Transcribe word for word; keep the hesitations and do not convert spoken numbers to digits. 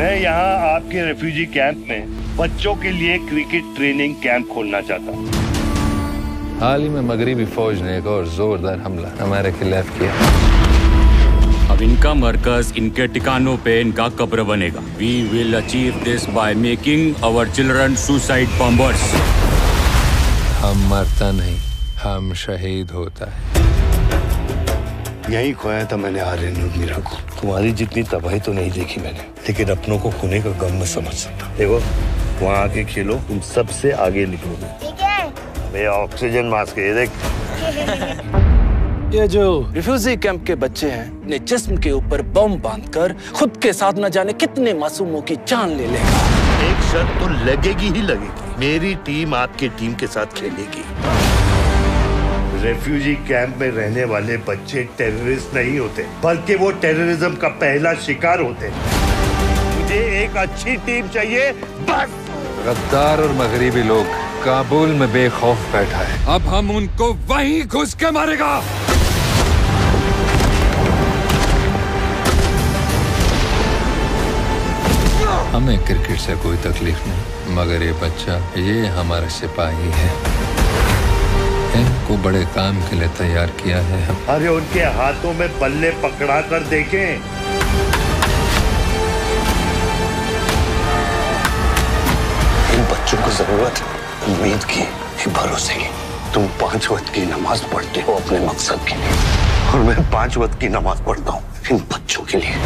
मैं यहाँ आपके रेफ्यूजी कैंप में बच्चों के लिए क्रिकेट ट्रेनिंग कैंप खोलना चाहता हूँ। हाल ही में मगरिबी फौज ने एक और जोरदार हमला हमारे खिलाफ किया। अब इनका मरकज, इनके ठिकानों पे इनका कब्र बनेगा। We will achieve this by making our children suicide bombers. हम मरता नहीं, हम शहीद होता है। यही खोया था मैंने आर्यन और मीरा को। तुम्हारी जितनी तबाही तो नहीं देखी मैंने, लेकिन अपनों को खोने का गम मैं समझ सकता। देखो वहाँ आके खेलो, तुम सबसे आगे निकलोगे। ठीक है। ये ऑक्सीजन मास्क है, देख। ये जो रिफ्यूजी कैंप के बच्चे हैं, अपने जिस्म के ऊपर बम बांधकर खुद के साथ न जाने कितने मासूमों की जान ले लेगा। एक शर्त तो लगेगी ही लगेगी, मेरी टीम आपकी टीम के साथ खेलेगी। रेफ्यूजी कैंप में रहने वाले बच्चे टेररिस्ट नहीं होते, बल्कि वो टेररिज्म का पहला शिकार होते हैं। मुझे एक अच्छी टीम चाहिए, बस। गद्दार और मगरिबी लोग काबुल में बेखौफ बैठा है। अब हम उनको वहीं घुस के मारेगा। हमें क्रिकेट से कोई तकलीफ नहीं, मगर ये बच्चा, ये हमारा सिपाही है। इनको बड़े काम के लिए तैयार किया है हम। अरे उनके हाथों में बल्ले पकड़ा कर देखें। इन बच्चों को जरूरत है उम्मीद की, भरोसे की। तुम पांच वक्त की नमाज पढ़ते हो अपने मकसद के लिए, और मैं पांच वक्त की नमाज पढ़ता हूँ इन बच्चों के लिए।